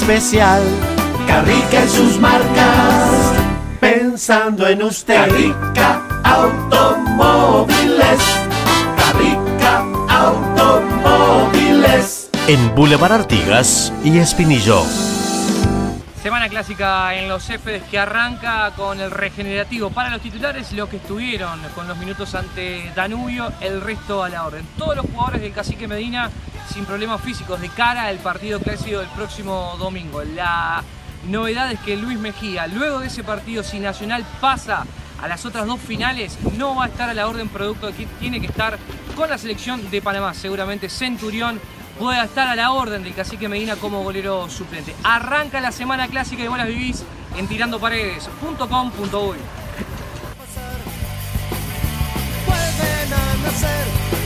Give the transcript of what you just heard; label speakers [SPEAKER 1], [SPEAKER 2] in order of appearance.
[SPEAKER 1] especial. Carrica en sus marcas, pensando en usted. Carrica Automóviles. Carrica Automóviles.
[SPEAKER 2] En Boulevard Artigas y Espinillo.
[SPEAKER 3] Semana clásica en los Céspedes que arranca con el regenerativo para los titulares, los que estuvieron con los minutos ante Danubio, el resto a la orden. Todos los jugadores del Cacique Medina sin problemas físicos de cara al partido clásico del próximo domingo. La novedad es que Luis Mejía, luego de ese partido, si Nacional pasa a las otras dos finales, no va a estar a la orden, producto de que tiene que estar con la selección de Panamá. Seguramente Centurión pueda estar a la orden del Cacique Medina como golero suplente. Arranca la semana clásica y vos las vivís en tirandoparedes.com.uy.
[SPEAKER 4] Vuelven a nacer.